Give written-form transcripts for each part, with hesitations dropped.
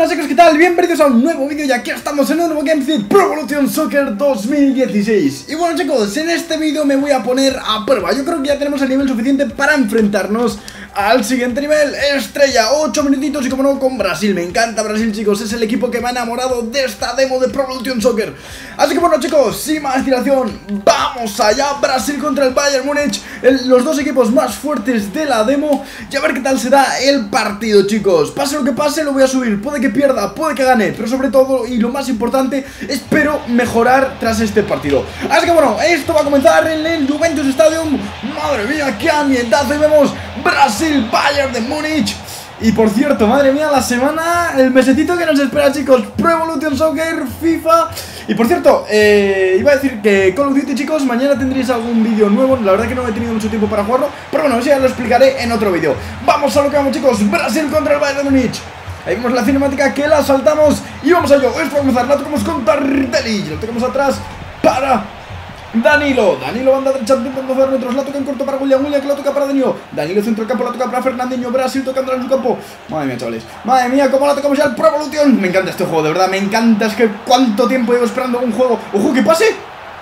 buenas chicos, ¿qué tal? Bienvenidos a un nuevo vídeo y aquí estamos en un nuevo gameplay de Pro Evolution Soccer 2016. Y bueno chicos, en este vídeo me voy a poner a prueba. Yo creo que ya tenemos el nivel suficiente para enfrentarnos al siguiente nivel, Estrella, 8 minutitos y como no con Brasil. Me encanta Brasil chicos, es el equipo que me ha enamorado de esta demo de Pro Evolution Soccer. Así que bueno chicos, sin más dilación, vamos allá. Brasil contra el Bayern Múnich, los dos equipos más fuertes de la demo. Y a ver qué tal será el partido chicos. Pase lo que pase lo voy a subir, puede que pierda, puede que gane, pero sobre todo y lo más importante, espero mejorar tras este partido. Así que bueno, esto va a comenzar en el Juventus Stadium. Madre mía, qué ambientazo. Y vemos Brasil, Bayern de Múnich. Y por cierto, madre mía, la semana, el mesecito que nos espera chicos, Pro Evolution Soccer, FIFA. Y por cierto, iba a decir que Call of Duty chicos, mañana tendréis algún vídeo nuevo. La verdad que no he tenido mucho tiempo para jugarlo, pero bueno, eso ya lo explicaré en otro vídeo. Vamos a lo que vamos chicos, Brasil contra el Bayern de Múnich. Ahí vemos la cinemática que la saltamos y vamos a ello. Esto va a comenzar, la tocamos con Tardelli, la tocamos atrás para Danilo, banda derecha, 2 metros, la toca en corto para William, que la toca para Danilo, centro del campo, la toca para Fernandinho, Brasil tocándola en su campo. Madre mía chavales, madre mía, cómo la tocamos ya al Pro Evolution. Me encanta este juego, de verdad, me encanta, es que cuánto tiempo llevo esperando un juego. ¡Ojo, que pase!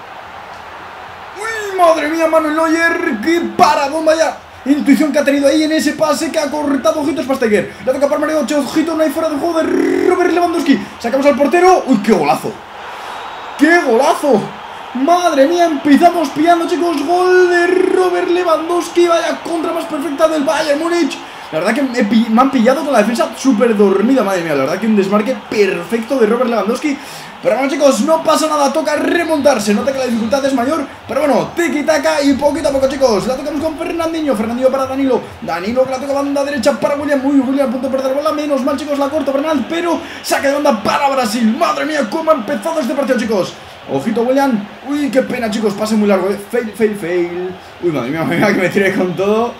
¡Uy, madre mía, Manuel Neuer! ¡Qué paradón, vaya! Intuición que ha tenido ahí en ese pase que ha cortado. Ojito, Schweinsteiger, la toca para Mario 8, ojito, no hay fuera de juego de Robert Lewandowski. Sacamos al portero, ¡uy, qué golazo! ¡Qué golazo! Madre mía, empezamos pillando chicos, gol de Robert Lewandowski, vaya contra más perfecta del Bayern Múnich. La verdad que me han pillado con la defensa súper dormida, madre mía, la verdad que un desmarque perfecto de Robert Lewandowski. Pero bueno chicos, no pasa nada, toca remontarse, nota que la dificultad es mayor, pero bueno, tiki-taka y poquito a poco chicos. La tocamos con Fernandinho para Danilo, que la toca banda derecha para William, William a punto de perder bola, menos mal chicos, la corta Bernal, pero saca de banda para Brasil. Madre mía, cómo ha empezado este partido chicos. Ojito William, uy, qué pena chicos, pase muy largo, fail. Uy, madre mía, que me tiré con todo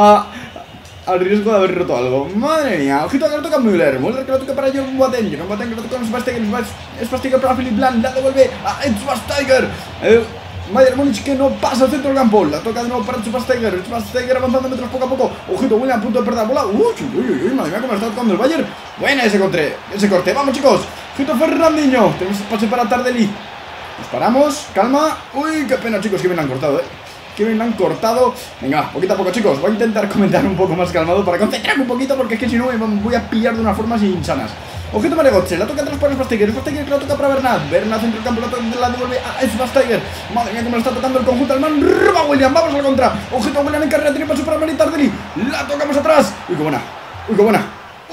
al riesgo de haber roto algo. Madre mía, ojito que lo toca Müller, que lo toca para John Boateng, que lo toca con Schweinsteiger para Philipp Lahm, la devuelve a Schweinsteiger. Bayern Múnich que no pasa al centro del campo, la toca de nuevo para Schweinsteiger avanzando metros poco a poco. Ojito William, a punto de perder bola. Uy, madre mía, cómo está tocando el Bayern. Buena ese corte, vamos chicos. Ojito Fernandinho, tenemos pase para Tardelli. Nos paramos, calma. Uy, qué pena chicos, que bien la han cortado, que bien la han cortado. Venga, poquito a poco chicos, voy a intentar comentar un poco más calmado para concentrarme un poquito, porque es que si no me voy a pillar de una forma insanas. Ojito Maregotche, la toca atrás para Schweinsteiger que la toca para Bernat centro del campo, la devuelve a Schweinsteiger. Madre mía, cómo le está tocando el conjunto alemán. Roba William, vamos a la contra. Ojito William en carrera, tiene paso para Mari Tardelli. La tocamos atrás. Uy, qué buena.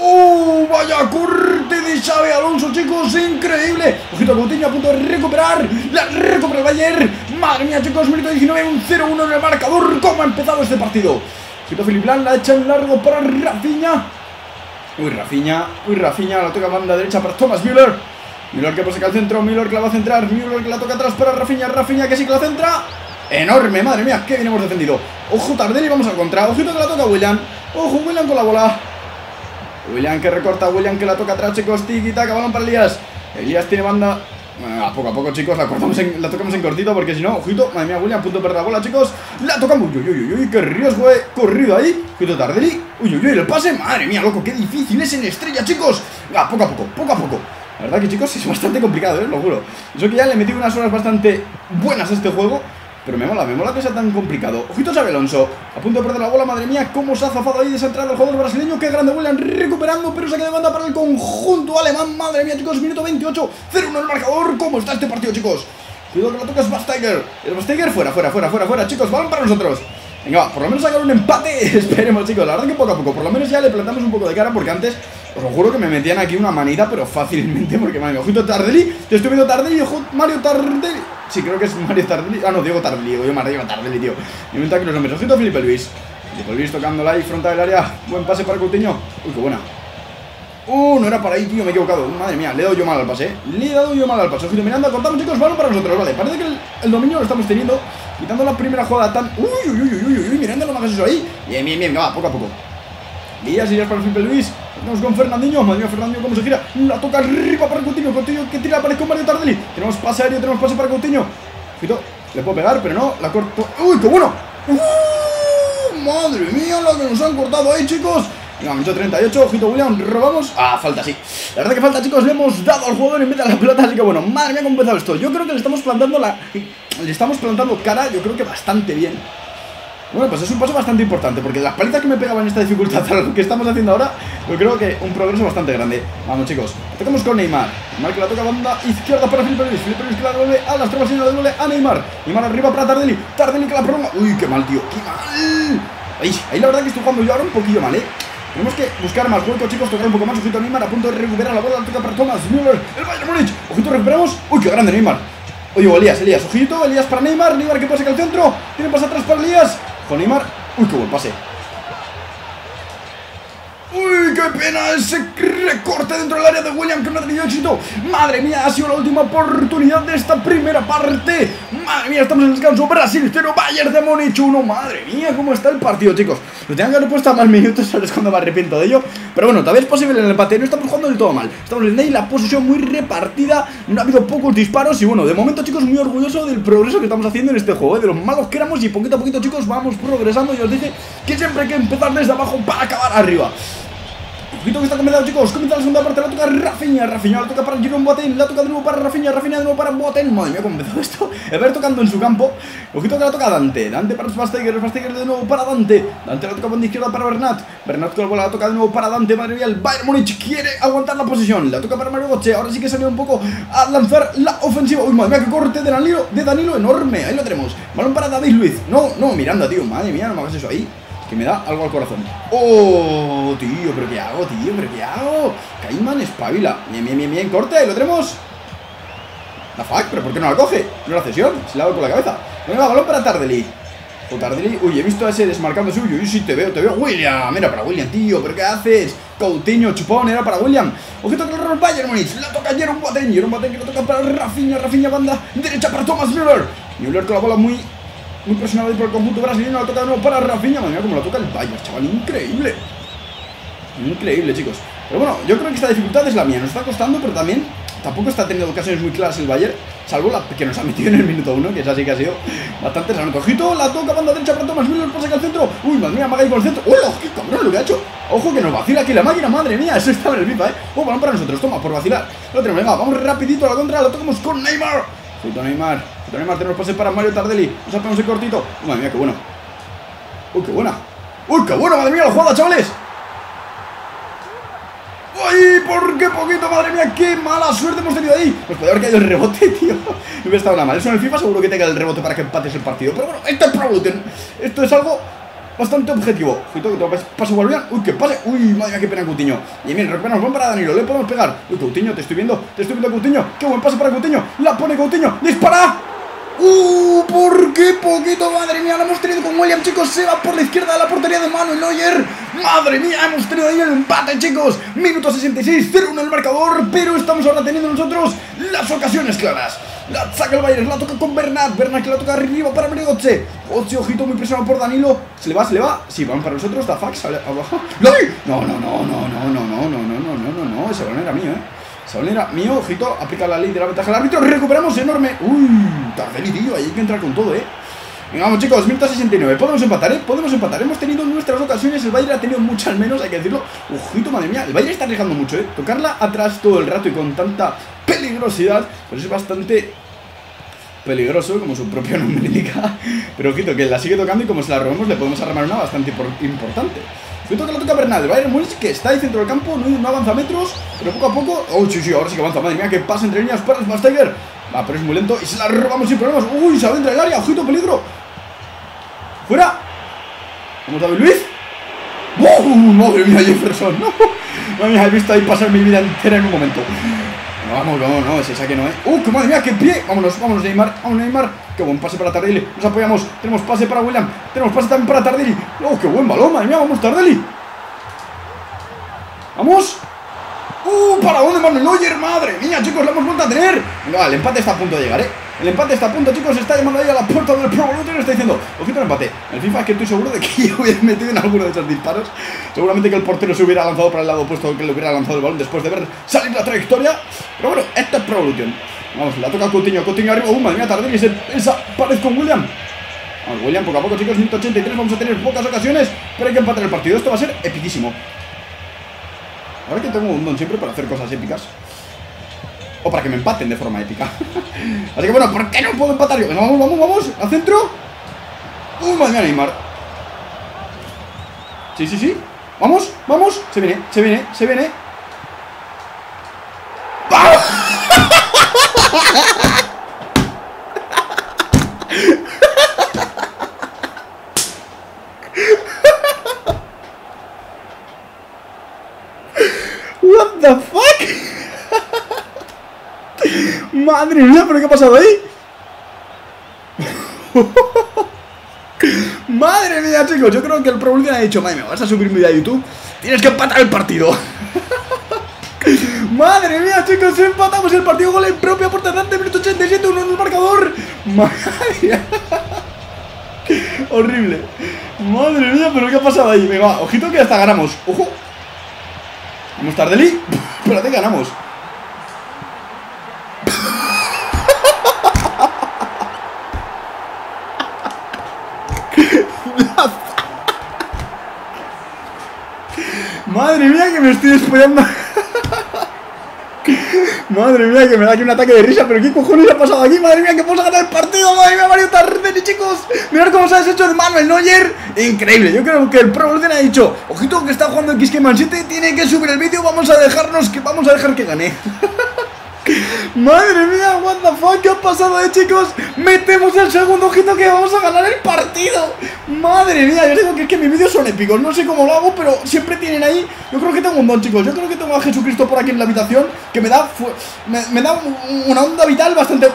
Vaya corte de Xabi Alonso chicos, increíble. Ojito Coutinho a punto de recuperar. La recupera el Bayern. Madre mía chicos, minuto 19, un 0-1 en el marcador. ¿Cómo ha empezado este partido? Ojito Philipp Lahm, la echa en largo para Rafinha. Uy, Rafinha, la toca banda derecha para Thomas Müller. Müller que pasa al centro, Müller que la va a centrar, Müller que la toca atrás para Rafinha que sí que la centra. Enorme, madre mía, qué bien hemos defendido. Ojo Tardelli, vamos al contra. Ojito que la toca William. Ojo William con la bola. William que recorta, William que la toca atrás chicos, tiki-taka, balón para Elías. Elías tiene banda. A poco a poco chicos, la tocamos en cortito, porque si no, ojito, madre mía, William, punto de perder la bola chicos. La tocamos, uy, qué riesgo he corrido ahí. Ojito Tardelli, uy, el pase, madre mía, loco, qué difícil es en Estrella chicos. Poco a poco. La verdad que chicos es bastante complicado, lo juro. Yo que ya le metí unas horas bastante buenas a este juego, pero me mola que sea tan complicado. Ojito Xabi Alonso, a punto de perder la bola, madre mía, cómo se ha zafado ahí de esa entrada el jugador brasileño. Qué grande William recuperando, pero saque de banda para el conjunto alemán. Madre mía chicos, minuto 28, 0-1 el marcador. ¿Cómo está este partido chicos? Cuidado que la toca Schweinsteiger. El Schweinsteiger fuera chicos, balón para nosotros. Venga, por lo menos sacar un empate. Esperemos chicos, la verdad que poco a poco, por lo menos ya le plantamos un poco de cara, porque antes os lo juro que me metían aquí una manita, pero fácilmente, porque madre mía, ojito Tardelli, te estoy viendo Tardelli, ojo Mario Tardelli. Sí, creo que es Mario Tardelli. No, Diego Tardelli, yo Mario Tardelli, tío. Me invento aquí los nombres. Ojito Felipe Luis tocándola ahí, frontal del área. Buen pase para Coutinho. Uy, qué buena. No era para ahí, tío, me he equivocado. Madre mía, le he dado yo mal al pase, Ojito Miranda, cortamos chicos, balón para nosotros. Vale, parece que el dominio lo estamos teniendo, quitando la primera jugada tan... Uy, Miranda, no me hagas eso ahí. Bien, va, poco a poco. Díaz para Felipe Luis. Vamos con Fernandinho. Madre mía, Fernandinho cómo se gira. La toca arriba para Coutinho que tira la pared con Mario Tardelli. Tenemos pase aéreo, tenemos pase para Coutinho. Ojito, le puedo pegar, pero no, la corto. ¡Uy, qué bueno! Madre mía, la que nos han cortado ahí, chicos. Venga, minuto 38, ojito William, robamos. Ah, falta, sí. La verdad que falta, chicos, le hemos dado al jugador en vez de la pelota, así que bueno, madre mía, cómo ha empezado esto. Yo creo que le estamos plantando cara, yo creo que bastante bien. Bueno, pues es un paso bastante importante, porque las palizas que me pegaban en esta dificultad a lo que estamos haciendo ahora, yo creo que un progreso bastante grande. Vamos, chicos, tocamos con Neymar. Neymar que la toca banda izquierda para Felipe Luis. Felipe Luis que la devuelve a las tropas y la devuelve a Neymar. Neymar arriba para Tardelli. Tardelli que la prolonga. Uy, qué mal, tío, qué mal. Ahí la verdad que estoy jugando yo ahora un poquillo mal, Tenemos que buscar más hueco, chicos, tocar un poco más. Ojito Neymar a punto de recuperar la bola, la toca para Thomas Müller, el Bayern Múnich. Ojito, recuperamos. Uy, qué grande Neymar. Oye, Elías, ojito, Elías para Neymar. Neymar que pasa que al centro. Tiene pase atrás para Elías. Con Neymar. Uy, qué buen pase. Uy, qué pena ese recorte dentro del área de William, que no ha tenido éxito. Madre mía, ha sido la última oportunidad de esta primera parte. Madre mía, estamos en el descanso. Brasil 0, Bayern de Múnich 1. Madre mía, cómo está el partido, chicos. Lo tengan que haber puesto a más minutos, ¿sabes? Cuando me arrepiento de ello. Pero bueno, todavía es posible el empate. No estamos jugando del todo mal. Estamos en ahí, la posesión muy repartida. No ha habido pocos disparos. Y bueno, de momento, chicos, muy orgulloso del progreso que estamos haciendo en este juego, de los malos que éramos. Y poquito a poquito, chicos, vamos progresando. Y os dije que siempre hay que empezar desde abajo para acabar arriba. Ojito que está comenzando, chicos. Comienza la segunda parte. La toca Rafinha. La toca para Jerome Boateng. La toca de nuevo para Rafinha. De nuevo para Boateng. Madre mía, cómo empezó esto. El ver tocando en su campo. Ojito que la toca Dante. Dante para Schweinsteiger. Schweinsteiger de nuevo para Dante. Dante la toca banda izquierda para Bernat. Bernat con la bola la toca de nuevo para Dante. Madre mía, el Bayern Múnich quiere aguantar la posición. La toca para Mario Götze. Ahora sí que salió un poco a lanzar la ofensiva. Uy, madre mía, que corte de Danilo enorme. Ahí lo tenemos. Balón para David Luiz. No, Miranda, tío. Madre mía, no me hagas eso ahí. Que me da algo al corazón. ¡Oh, tío! ¿Pero qué hago, tío? ¿Pero qué hago? Caimán espabila. Bien, corte, lo tenemos. La fuck, ¿pero por qué no la coge? No la cesión, se la hago con la cabeza. Venga, balón para Tardelli. O Tardelli, uy, he visto a ese desmarcando suyo. Uy, sí, te veo. William, era para William, tío, ¿pero qué haces? Coutinho, chupón, era para William. Ojito que el Bayern Múnich, la toca Jerome Boateng que lo toca para Rafinha, banda derecha para Thomas Müller. Müller con la bola muy presionado por el conjunto brasileño, la toca de nuevo para Rafinha. Madre mía, como la toca el Bayern, chaval, increíble, chicos. Pero bueno, yo creo que esta dificultad es la mía. Nos está costando, pero también tampoco está teniendo ocasiones muy claras el Bayern, salvo la que nos ha metido en el minuto 1, que esa sí que ha sido bastante sano. Ojito, la toca banda derecha para Thomas Müller, pasa que al centro. Uy, madre mía, Magai por el centro. ¡Hola! ¡Qué cabrón lo que ha hecho! Ojo que nos vacila aquí la máquina, madre mía, eso estaba en el FIFA, Oh, balón para nosotros, toma, por vacilar. Lo tenemos, venga, vamos rapidito a la contra, la tocamos con Neymar. Neymar, tenemos pase para Mario Tardelli. Nos apagamos el cortito. Madre mía, qué bueno. Uy, qué buena. Madre mía, la jugada, chavales. ¡Uy! ¿Por qué poquito? Madre mía, qué mala suerte hemos tenido ahí. Nos puede haber caído el rebote, tío. No hubiera estado nada mal. Eso en el FIFA seguro que te cae el rebote para que empates el partido. Pero bueno, esto es Pro Evolution. Esto es algo bastante objetivo. Ojito que te paso Guardián. Uy, qué pase. Uy, madre mía, qué pena Coutinho. Y bien, recuperamos buen para Danilo. Le podemos pegar. Uy, Coutinho, te estoy viendo Coutinho. Qué buen pase para Coutinho. La pone Coutinho. ¡Dispara! ¿Por qué poquito? Madre mía, lo hemos tenido con William, chicos. Se va por la izquierda de la portería de Manuel Neuer. Madre mía, hemos tenido ahí el empate, chicos. Minuto 66, 0-1 el marcador. Pero estamos ahora teniendo nosotros las ocasiones claras. La saca el Bayern, la toca con Bernat que la toca arriba para Mario Götze. Ojito, muy presionado por Danilo. ¿Se le va? Sí, van para nosotros. Da fax, sale abajo. No, ese balón era mío, Ese balón era mío, ojito, aplica la ley de la ventaja del árbitro. Recuperamos enorme. Uy, Tardelli, tío, ahí hay que entrar con todo, Venga, vamos, chicos, minuto 69. Podemos empatar, Podemos empatar. Hemos tenido nuestras ocasiones. El Bayern ha tenido muchas menos, hay que decirlo. Ojito, madre mía. El Bayern está arriesgando mucho, Tocarla atrás todo el rato y con tanta peligrosidad, pues es bastante peligroso, como su propio nombre indica. Pero ojito, que la sigue tocando y como se la robemos le podemos armar una bastante importante. Ojito que la toca Bernat. El Bayern Múnich que está ahí dentro del campo, no avanza metros, pero poco a poco. Oh, sí, ahora sí que avanza. Madre mía, que pasa entre líneas para Schweinsteiger. Va, pero es muy lento y se la robamos sin problemas. Uy, se adentra el área, ojito, peligro. ¡Fuera! ¿Vamos David Luiz? ¡Madre mía, Jefferson! ¡No! Madre mía, he visto ahí pasar mi vida entera en un momento. No, ese saque no, ¡qué madre mía, qué pie! Vámonos, Neymar, ¡Qué buen pase para Tardelli! Nos apoyamos, tenemos pase para William. Tenemos pase también para Tardelli. ¡Oh, qué buen balón, madre mía! ¡Vamos, Tardelli! ¡Vamos! ¿Para dónde, Manuel Neuer? ¡Madre mía, chicos! ¡La hemos vuelto a tener! Venga, el empate está a punto de llegar, El empate está a punto, chicos. Está llamando ahí a la puerta del Pro Evolution. Está diciendo, ojito al empate. En el FIFA es que estoy seguro de que yo hubiera metido en alguno de esos disparos. Seguramente que el portero se hubiera lanzado para el lado opuesto, que le hubiera lanzado el balón después de ver salir la trayectoria. Pero bueno, esto es Pro Evolution. Vamos, la toca Coutinho arriba. Madre mía, Tardelli, esa pared con William. Vamos, William, poco a poco, chicos. 183, vamos a tener pocas ocasiones, pero hay que empatar el partido. Esto va a ser epiquísimo. Ahora que tengo un don siempre para hacer cosas épicas. O para que me empaten de forma épica. Así que bueno, ¿por qué no puedo empatar yo? Venga, vamos, vamos, vamos. Al centro. Madre mía, Neymar. Sí, sí, sí. Vamos, vamos. Se viene, se viene, se viene. ¡Vamos! What the fuck? Madre mía, ¿pero qué ha pasado ahí? Madre mía, chicos, yo creo que el Pro Evolution ha dicho: madre mía, vas a subir un vídeo a YouTube, tienes que empatar el partido. Madre mía, chicos, empatamos el partido. Gol en propia puerta delante, minuto 87, 1 en el marcador. Madre mía. Horrible. Madre mía, pero ¿qué ha pasado ahí? Venga, va, ojito que hasta ganamos. Ojo. Vamos Tardelli. Espérate, ganamos. Madre mía, que me estoy despollando. Madre mía, que me da aquí un ataque de risa. Pero ¿qué cojones ha pasado aquí? Madre mía, que vamos a ganar el partido. Madre mía, Mario Tardelli, chicos. Mirad cómo se ha deshecho de Manuel Neuer. Increíble, yo creo que el Pro Evolution ha dicho: ojito que está jugando XK Man 7, tiene que subir el vídeo. Vamos a dejar que gane. Madre mía, what the fuck, ¿qué ha pasado chicos? Metemos el segundo, ojito que vamos a ganar el partido. Madre mía, yo digo que es que mis vídeos son épicos. No sé cómo lo hago, pero siempre tienen ahí. Yo creo que tengo un don, chicos. Yo creo que tengo a Jesucristo por aquí en la habitación, que me da una onda vital bastante...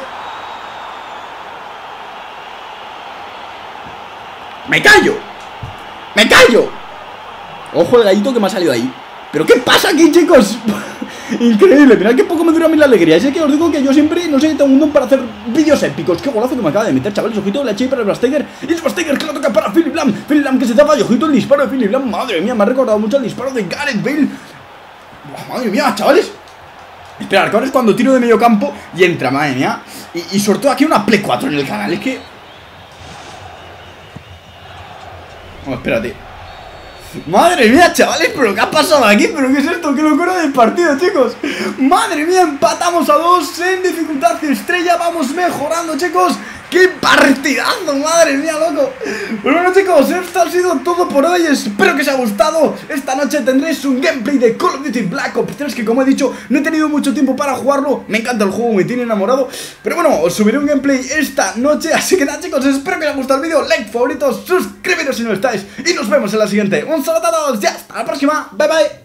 ¡Me callo! ¡Me callo! Ojo el gallito que me ha salido ahí. ¿Pero qué pasa aquí, chicos? Increíble, mirad qué poco me dura a mí la alegría. Es que os digo que yo siempre, no sé, tengo un don para hacer vídeos épicos. Qué golazo que me acaba de meter, chavales. Ojito, la eché para el Blastiger. Y es Blastiger que lo toca para Philip Lahm. Philip Lahm que se tapa y ojito el disparo de Philip Lahm. Madre mía, me ha recordado mucho el disparo de Gareth Bale. Madre mía, chavales. Esperad, que ahora es cuando tiro de medio campo y entra, madre mía. Y sobre todo aquí una Play 4 en el canal. Es que... Bueno, espérate. Madre mía, chavales, pero ¿qué ha pasado aquí? ¿Pero qué es esto? ¡Qué locura del partido, chicos! Madre mía, empatamos a 2 en dificultad estrella. Vamos mejorando, chicos. ¡Qué partidazo! ¡Madre mía, loco! Pues bueno, chicos, esto ha sido todo por hoy. Espero que os haya gustado. Esta noche tendréis un gameplay de Call of Duty Black Ops 3, que como he dicho, no he tenido mucho tiempo para jugarlo. Me encanta el juego, me tiene enamorado. Pero bueno, os subiré un gameplay esta noche. Así que nada, chicos, espero que os haya gustado el vídeo. Like, favoritos, suscribiros si no estáis. Y nos vemos en la siguiente. Un saludo a todos y hasta la próxima. Bye, bye.